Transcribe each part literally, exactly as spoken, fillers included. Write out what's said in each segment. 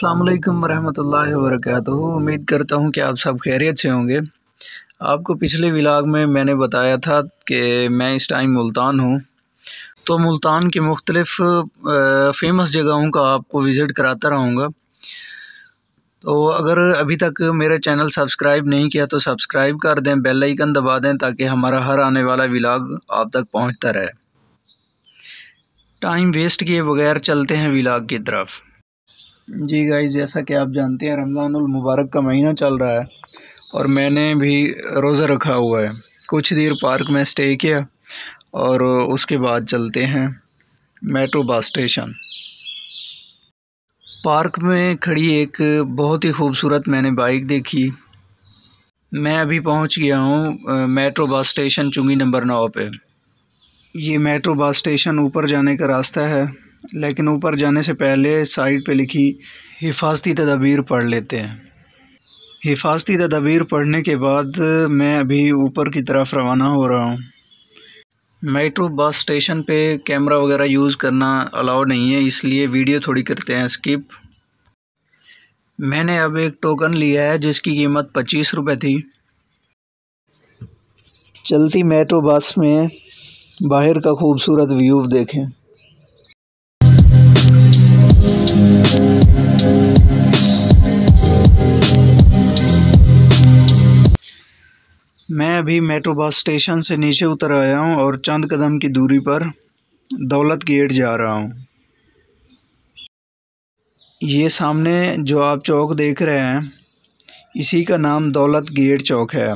अस्सलाम वालेकुम रहमतुल्लाहि व बरकातुहू। उम्मीद करता हूँ कि आप सब खैरियत से होंगे। आपको पिछले व्लॉग में मैंने बताया था कि मैं इस टाइम मुल्तान हूँ, तो मुल्तान के मुख्तलिफ़ फ़ेमस जगहों का आपको विज़िट कराता रहूँगा। तो अगर अभी तक मेरा चैनल सब्सक्राइब नहीं किया तो सब्सक्राइब कर दें, बेल आइकन दबा दें ताकि हमारा हर आने वाला व्लॉग आप तक पहुँचता रहे। टाइम वेस्ट किए बगैर चलते हैं व्लॉग की तरफ। जी गाइस, जैसा कि आप जानते हैं रमज़ानुल मुबारक का महीना चल रहा है और मैंने भी रोज़ा रखा हुआ है। कुछ देर पार्क में स्टे किया और उसके बाद चलते हैं मेट्रो बस स्टेशन। पार्क में खड़ी एक बहुत ही खूबसूरत मैंने बाइक देखी। मैं अभी पहुंच गया हूं मेट्रो बस स्टेशन चुंगी नंबर नौ पे। ये मेट्रो बस स्टेशन ऊपर जाने का रास्ता है, लेकिन ऊपर जाने से पहले साइड पे लिखी हिफाजती तदबीर पढ़ लेते हैं। हिफाजती तदबीर पढ़ने के बाद मैं अभी ऊपर की तरफ रवाना हो रहा हूँ। मेट्रो बस स्टेशन पे कैमरा वगैरह यूज़ करना अलाउ नहीं है, इसलिए वीडियो थोड़ी करते हैं स्किप। मैंने अब एक टोकन लिया है जिसकी कीमत पच्चीस रुपये थी। चलती मेट्रो बस में बाहर का खूबसूरत व्यू देखें। मैं अभी मेट्रो बस स्टेशन से नीचे उतर आया हूँ और चंद कदम की दूरी पर दौलत गेट जा रहा हूँ। ये सामने जो आप चौक देख रहे हैं, इसी का नाम दौलत गेट चौक है।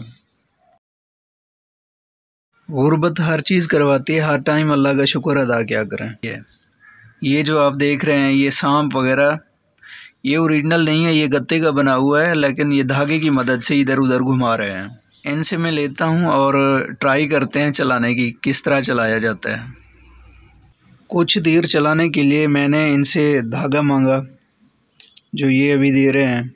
गुर्बत हर चीज़ करवाती है, हर टाइम अल्लाह का शुक्र अदा क्या करें। ये ये जो आप देख रहे हैं ये सांप वगैरह, ये ओरिजिनल नहीं है, ये गत्ते का बना हुआ है, लेकिन ये धागे की मदद से इधर उधर घुमा रहे हैं। इनसे मैं लेता हूँ और ट्राई करते हैं चलाने की, किस तरह चलाया जाता है। कुछ देर चलाने के लिए मैंने इनसे धागा मांगा जो ये अभी दे रहे हैं।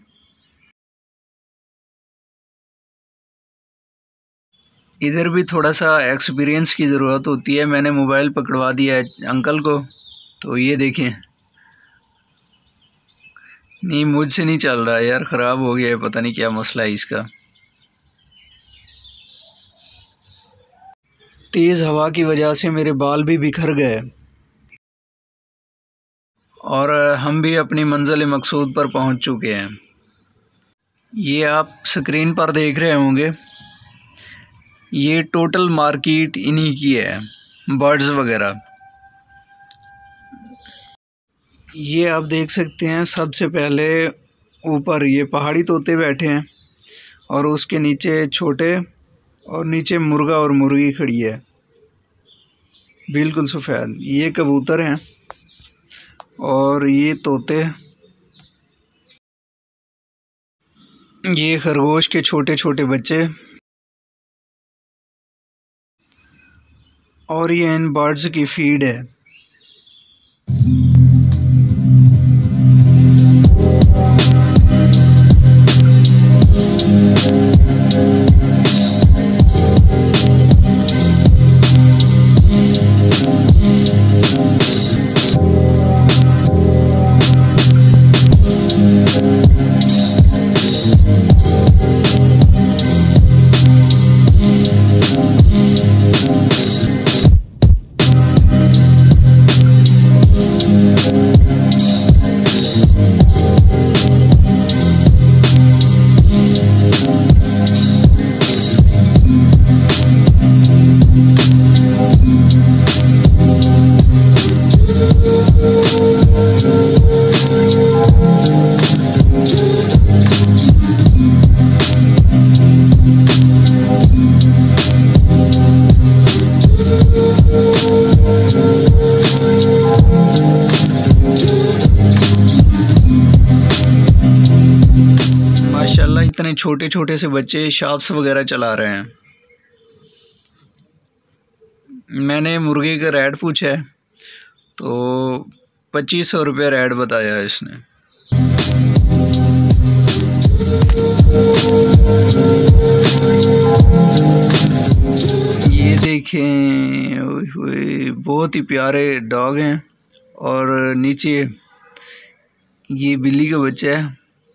इधर भी थोड़ा सा एक्सपीरियंस की ज़रूरत होती है। मैंने मोबाइल पकड़वा दिया है अंकल को, तो ये देखें। नहीं, मुझसे नहीं चल रहा यार, ख़राब हो गया है, पता नहीं क्या मसला है इसका। तेज़ हवा की वजह से मेरे बाल भी बिखर गए और हम भी अपनी मंजिल मकसूद पर पहुंच चुके हैं। ये आप स्क्रीन पर देख रहे होंगे, ये टोटल मार्केट इन्हीं की है, बर्ड्स वगैरह। ये आप देख सकते हैं सबसे पहले ऊपर ये पहाड़ी तोते बैठे हैं और उसके नीचे छोटे और नीचे मुर्गा और मुर्गी खड़ी है, बिल्कुल सफ़ेद। ये कबूतर हैं और ये तोते, ये खरगोश के छोटे छोटे बच्चे और ये इन बर्ड्स की फीड है। माशाल्लाह इतने छोटे छोटे से बच्चे शाप्स वगैरह चला रहे हैं। मैंने मुर्गे का रेट पूछा है तो पच्चीस सौ रुपये रेट बताया है इसने। ये देखें, बहुत ही प्यारे डॉग हैं और नीचे ये बिल्ली का बच्चा है।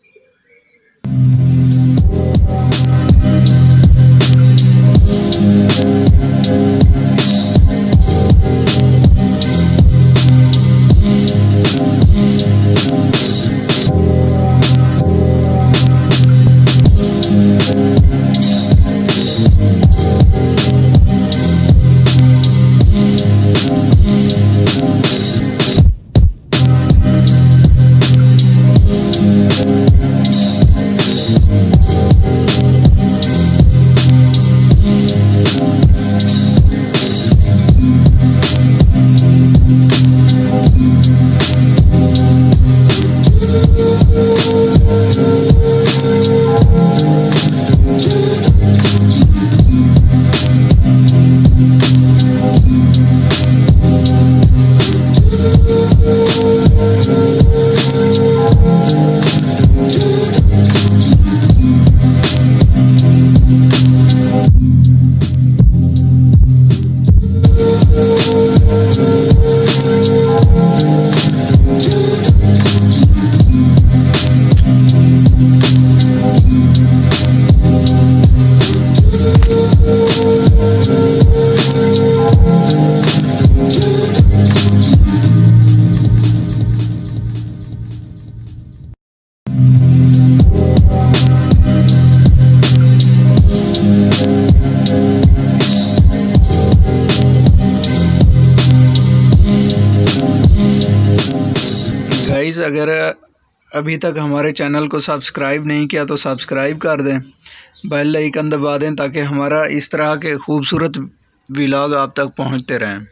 गाइस, अगर अभी तक हमारे चैनल को सब्सक्राइब नहीं किया तो सब्सक्राइब कर दें, बेल आइकन दबा दें ताकि हमारा इस तरह के खूबसूरत व्लॉग आप तक पहुंचते रहें।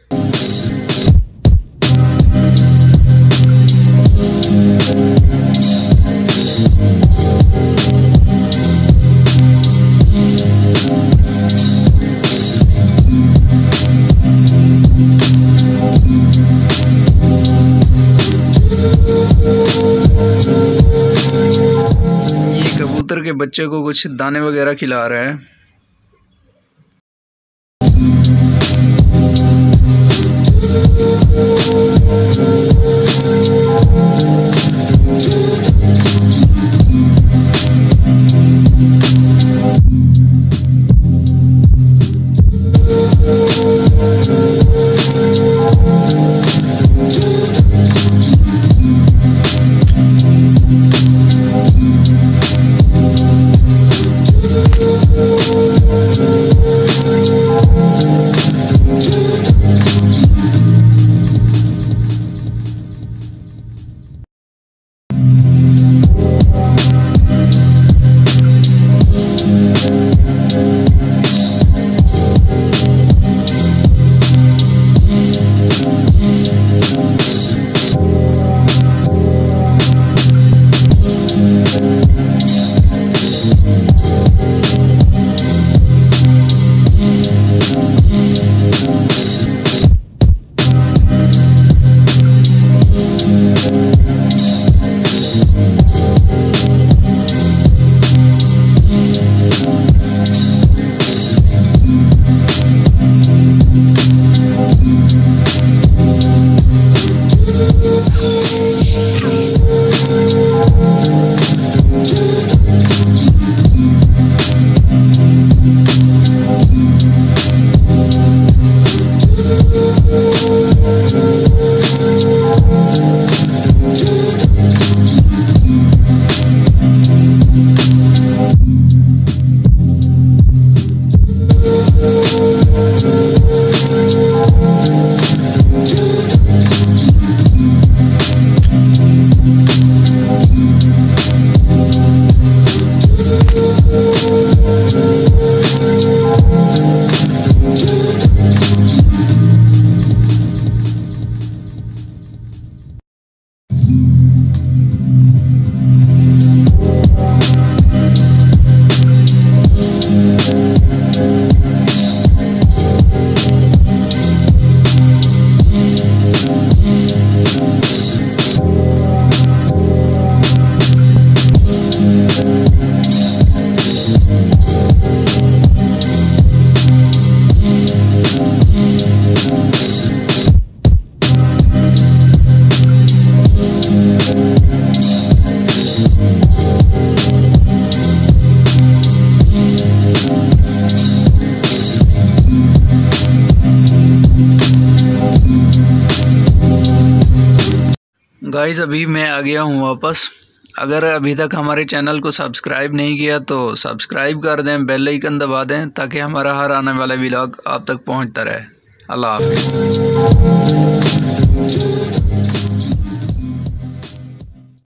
कबूतर के बच्चे को कुछ दाने वगैरह खिला रहा है। Oh, गाइस अभी मैं आ गया हूँ वापस। अगर अभी तक हमारे चैनल को सब्सक्राइब नहीं किया तो सब्सक्राइब कर दें, बेल आइकन दबा दें ताकि हमारा हर आने वाला व्लॉग आप तक पहुँचता रहे। अल्लाह हाफ़िज़।